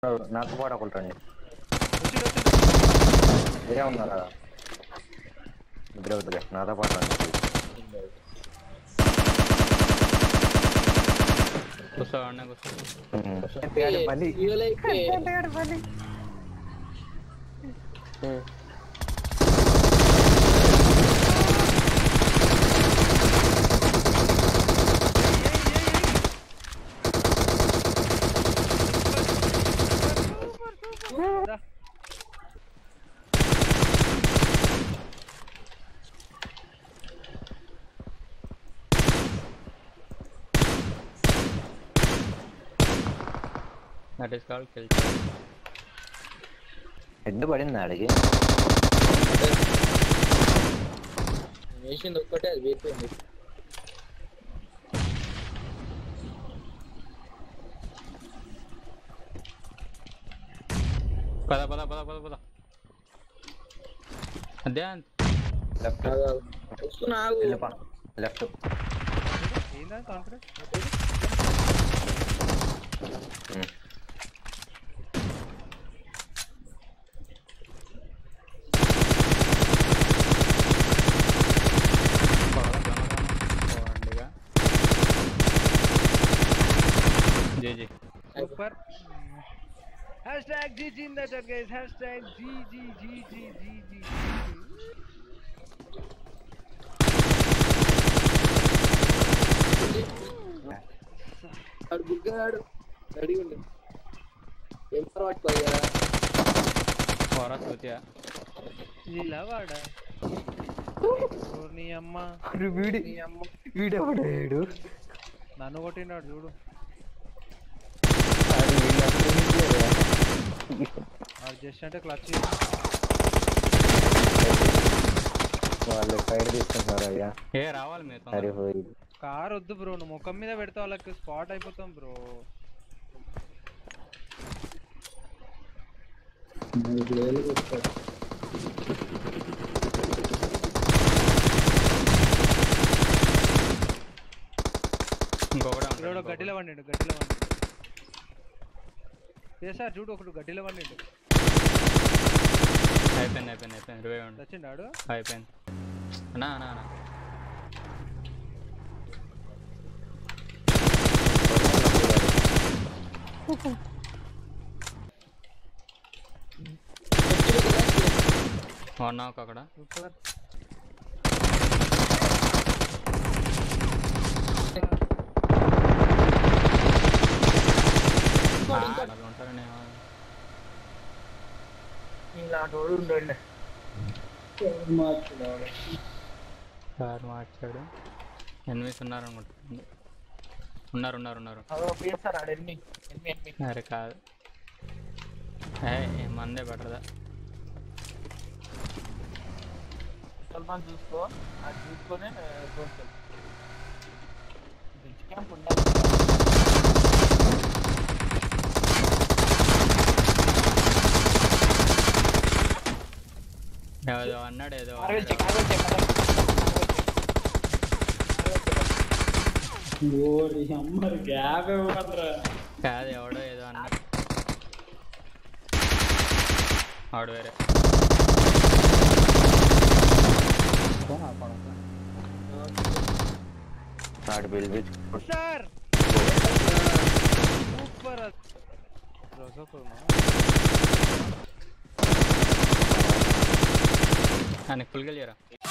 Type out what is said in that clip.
నాకు పాటు ఒకటండి మీరే ఉన్నారా ఇద్దరు అవుతుంది నాతో పాటు రండి That is called kill. Head పడింది ఆడికి వేసింది ఒక్కటే అది వేసిపోయింది పద అధ్యాన్ లెఫ్ట్ వస్తున్నా లెఫ్ట్ ఏందా confidence GG. Super. Hashtag GG in the chat, guys. Hashtag GG. ఆడు బుగ్గాడు రెడీ ఉండు ఏం పర్వాట్ పోయా పోరా సూత్యా ఇలా వాడా నీ అమ్మ వీడెవడాడు నన్ను కొట్టినాడు చూడు జస్ట్ అంటే క్లచ్ వాళ్ళు సైడ్ తీసుకుంటున్నారు అయ్యా ఏ రావాలి మీరు సరిపోయి కార్ వద్దు బ్రో నువ్వు ముఖం మీద పెడితే వాళ్ళకి స్పాట్ అయిపోతాం బ్రో ఇంకొకటి గడ్డిలో వండి సార్ చూడు ఒకడు గడ్డిలో వండి అయిపోయింది వచ్చిండాడు అయిపోయింది అన్నా నాక్ అక్కడ ఉంటారని సార్ మార్చాడు ఎనిమిది ఉన్నారు అరే కాదు మందే పడదా చూసుకో అది చూసుకొని ఏదో అన్నాడు ఏదో కాదు ఎవడో ఏదో అన్నాడు ఆడు వేరే సార్ సూపర్ అని ఫుల్గా లేరా